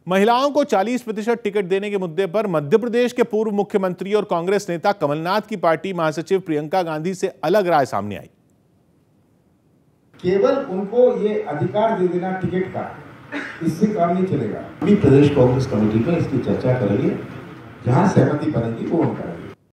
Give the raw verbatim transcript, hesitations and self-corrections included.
महिलाओं को चालीस प्रतिशत टिकट देने के मुद्दे पर मध्य प्रदेश के पूर्व मुख्यमंत्री और कांग्रेस नेता कमलनाथ की पार्टी महासचिव प्रियंका गांधी से अलग राय सामने आई। केवल उनको ये अधिकार दे देना टिकट का, इससे काम नहीं चलेगा। अभी प्रदेश कांग्रेस कमेटी में इसकी चर्चा करेंगे, जहां सहमति बनेगी वो हम करेंगे।